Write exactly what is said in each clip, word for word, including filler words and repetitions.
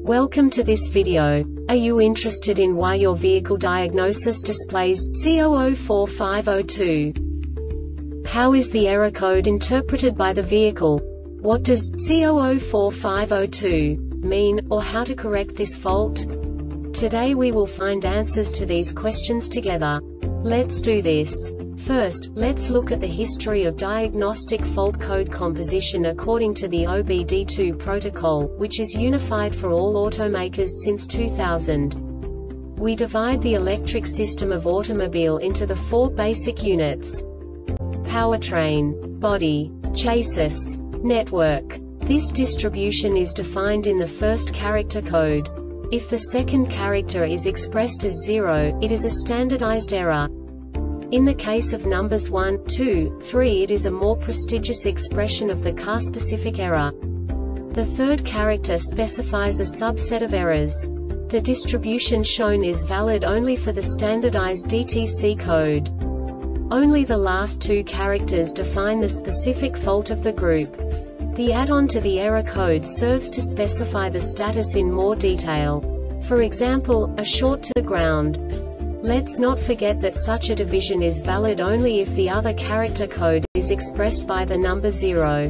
Welcome to this video. Are you interested in why your vehicle diagnosis displays C zero zero four five zero two? How is the error code interpreted by the vehicle? What does C zero zero four five zero two mean, or how to correct this fault? Today we will find answers to these questions together. Let's do this. First, let's look at the history of diagnostic fault code composition according to the O B D two protocol, which is unified for all automakers since two thousand. We divide the electric system of automobile into the four basic units: powertrain, body, chassis, network. This distribution is defined in the first character code. If the second character is expressed as zero, it is a standardized error. In the case of numbers one, two, three, it is a more prestigious expression of the car-specific error. The third character specifies a subset of errors. The distribution shown is valid only for the standardized D T C code. Only the last two characters define the specific fault of the group. The add-on to the error code serves to specify the status in more detail. For example, a short to the ground. Let's not forget that such a division is valid only if the other character code is expressed by the number zero.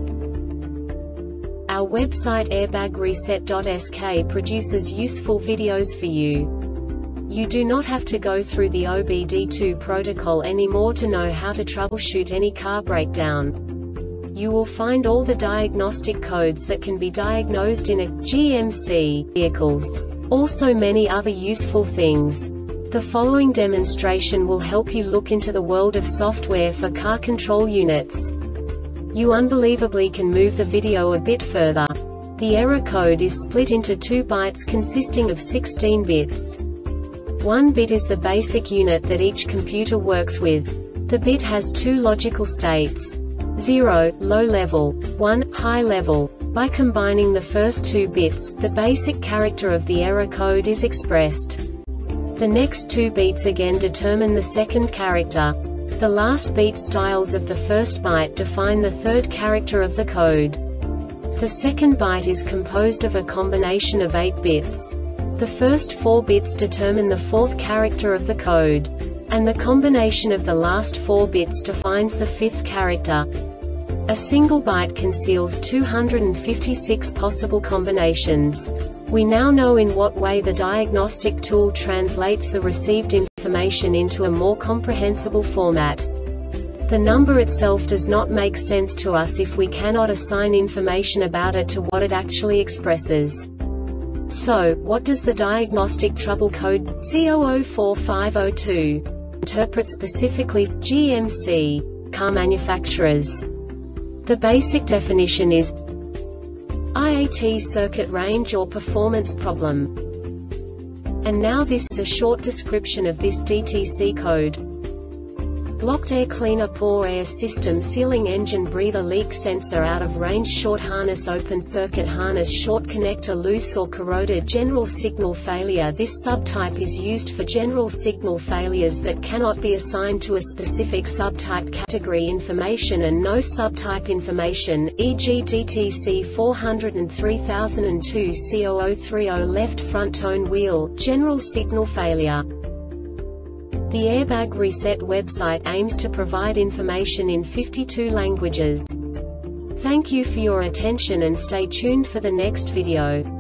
Our website airbag reset dot S K produces useful videos for you. You do not have to go through the O B D two protocol anymore to know how to troubleshoot any car breakdown. You will find all the diagnostic codes that can be diagnosed in a G M C vehicles. Also many other useful things. The following demonstration will help you look into the world of software for car control units. You unbelievably can move the video a bit further. The error code is split into two bytes consisting of sixteen bits. One bit is the basic unit that each computer works with. The bit has two logical states: zero, low level, one, high level. By combining the first two bits, the basic character of the error code is expressed. The next two beats again determine the second character. The last beat styles of the first byte define the third character of the code. The second byte is composed of a combination of eight bits. The first four bits determine the fourth character of the code. And the combination of the last four bits defines the fifth character. A single byte conceals two hundred fifty-six possible combinations. We now know in what way the diagnostic tool translates the received information into a more comprehensible format. The number itself does not make sense to us if we cannot assign information about it to what it actually expresses. So, what does the diagnostic trouble code C zero zero four five zero two interpret specifically for G M C car manufacturers? The basic definition is I A T circuit range or performance problem. And now this is a short description of this D T C code. Blocked air cleaner, poor air system, sealing engine breather, leak sensor, out of range, short harness, open circuit harness, short connector, loose or corroded, general signal failure. This subtype is used for general signal failures that cannot be assigned to a specific subtype category information and no subtype information, for example D T C four oh three thousand two C zero zero three zero left front tone wheel, general signal failure. The Airbag Reset website aims to provide information in fifty-two languages. Thank you for your attention and stay tuned for the next video.